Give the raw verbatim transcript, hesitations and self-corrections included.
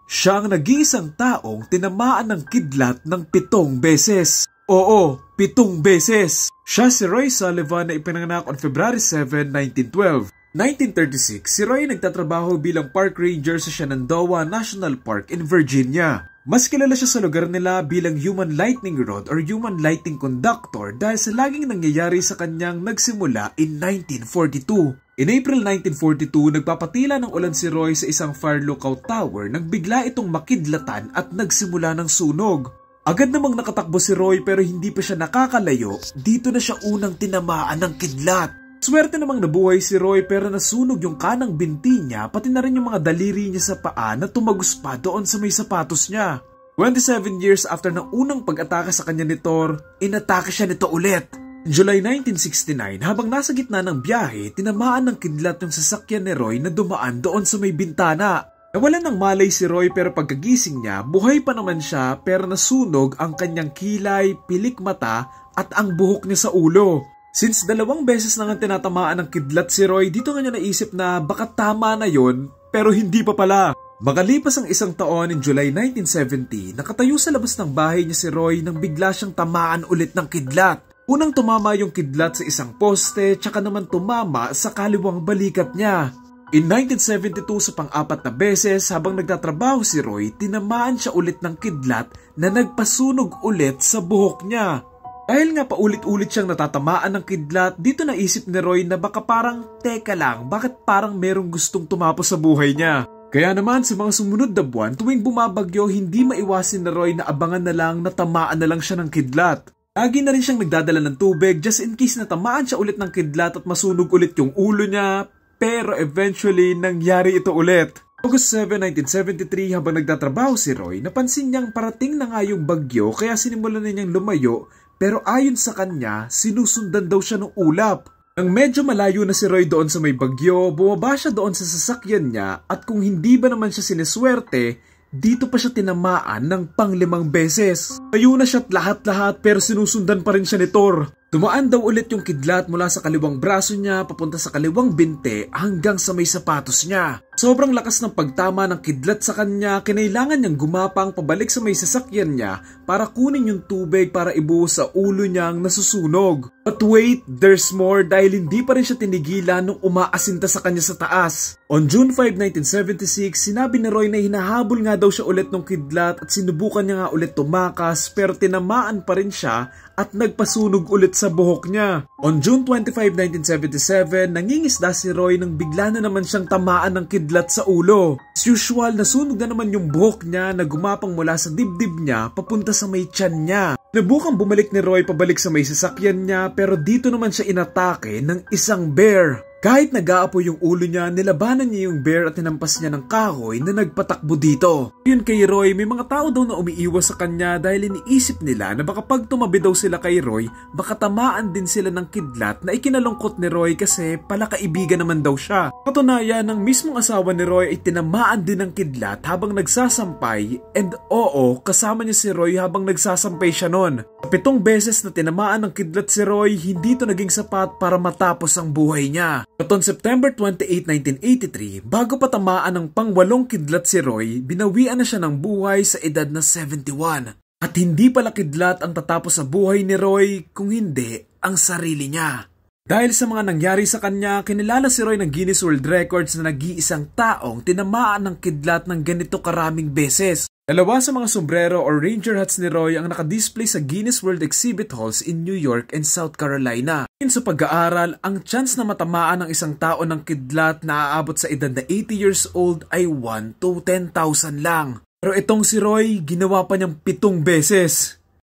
Siya ang nag-iisang taong tinamaan ng kidlat ng pitong beses. Oo, pitong beses. Siya si Roy Sullivan na ipinanganak on February seventh, nineteen twelve. nineteen thirty-six, si Roy nagtatrabaho bilang park ranger sa Shenandoah National Park in Virginia. Mas kilala siya sa lugar nila bilang Human Lightning Rod or Human Lightning Conductor dahil sa laging nangyayari sa kanyang nagsimula in nineteen forty-two. In April nineteen forty-two, nagpapatila ng ulan si Roy sa isang fire lookout tower nang bigla itong makidlatan at nagsimula ng sunog. Agad namang nakatakbo si Roy pero hindi pa siya nakakalayo, dito na siya unang tinamaan ng kidlat. Swerte namang nabuhay si Roy pero nasunog yung kanang binti niya pati na rin yung mga daliri niya sa paa na tumagos pa doon sa may sapatos niya. twenty-seven years after ng unang pag-atake sa kanya ni Thor, inatake siya nito ulit. July nineteen sixty-nine, habang nasa gitna ng biyahe, tinamaan ng kidlat yung sasakyan ni Roy na dumaan doon sa may bintana. Nawalan ng malay si Roy pero pagkagising niya, buhay pa naman siya pero nasunog ang kanyang kilay, pilik mata at ang buhok niya sa ulo. Since dalawang beses na nga tinatamaan ng kidlat si Roy, dito nga niya naisip na baka tama na yon pero hindi pa pala. Makalipas ang isang taon in July nineteen seventy, nakatayo sa labas ng bahay niya si Roy nang bigla siyang tamaan ulit ng kidlat. Unang tumama yung kidlat sa isang poste, tsaka naman tumama sa kaliwang balikat niya. In nineteen seventy-two, sa pang-apat na beses habang nagtatrabaho si Roy, tinamaan siya ulit ng kidlat na nagpasunog ulit sa buhok niya. Dahil nga paulit-ulit siyang natatamaan ng kidlat, dito naisip ni Roy na baka parang, teka lang, bakit parang merong gustong tumapos sa buhay niya? Kaya naman sa mga sumunod na buwan, tuwing bumabagyo, hindi maiwasin ni Roy na abangan na lang na tamaan na lang siya ng kidlat. Lagi na rin siyang nagdadala ng tubig just in case na tamaan siya ulit ng kidlat at masunog ulit yung ulo niya, pero eventually nangyari ito ulit. August seventh, nineteen seventy-three, habang nagtatrabaho si Roy, napansin niyang parating na nga yung bagyo kaya sinimulan na niyang lumayo. Pero ayon sa kanya, sinusundan daw siya ng ulap. Nang medyo malayo na si Roy doon sa may bagyo, bumaba siya doon sa sasakyan niya at kung hindi ba naman siya siniswerte, dito pa siya tinamaan ng panglimang beses. Tayo na siya't lahat-lahat pero sinusundan pa rin siya ni Thor. Tumaan daw ulit yung kidlat mula sa kaliwang braso niya papunta sa kaliwang binte hanggang sa may sapatos niya. Sobrang lakas ng pagtama ng kidlat sa kanya, kinailangan niyang gumapang pabalik sa may sasakyan niya para kunin yung tubig para ibuhos sa ulo niyang nasusunog. But wait, there's more dahil hindi pa rin siya tinigilan nung umaasinta sa kanya sa taas. On June fifth, nineteen seventy-six, sinabi ni Roy na hinahabol nga daw siya ulit ng kidlat at sinubukan niya nga ulit tumakas pero tinamaan pa rin siya at nagpasunog ulit sa buhok niya. On June twenty-fifth, nineteen seventy-seven, nangingisda si Roy nang bigla na naman siyang tamaan ng kidlat sa ulo. As usual, nasunog na naman yung buhok niya na gumapang mula sa dibdib niya papunta sa may tiyan niya. Nabukang bumalik ni Roy pabalik sa may sasakyan niya pero dito naman siya inatake ng isang bear. Kahit nag-aapoy yung ulo niya, nilabanan niya yung bear at tinampas niya ng kahoy na nagpatakbo dito. Yun kay Roy, may mga tao daw na umiiwas sa kanya dahil iniisip nila na baka pag tumabi daw sila kay Roy, baka tamaan din sila ng kidlat na ikinalungkot ni Roy kasi palakaibigan naman daw siya. Katunayan, ng mismong asawa ni Roy ay tinamaan din ng kidlat habang nagsasampay and oo, kasama niya si Roy habang nagsasampay siya nun. Sa pitong beses na tinamaan ng kidlat si Roy, hindi ito naging sapat para matapos ang buhay niya. At on September twenty-eighth, nineteen eighty-three, bago pa tamaan ng pangwalong kidlat si Roy, binawian na siya ng buhay sa edad na seventy-one. At hindi pala kidlat ang tatapos sa buhay ni Roy, kung hindi ang sarili niya. Dahil sa mga nangyari sa kanya, kinilala si Roy ng Guinness World Records na nag-iisang taong tinamaan ng kidlat ng ganito karaming beses. Dalawa sa mga sombrero or ranger hats ni Roy ang nakadisplay sa Guinness World Exhibit Halls in New York and South Carolina. In sa pag-aaral, ang chance na matamaan ng isang tao ng kidlat na aabot sa edad na eighty years old ay one to ten thousand lang. Pero itong si Roy, ginawa pa niyang pitong beses.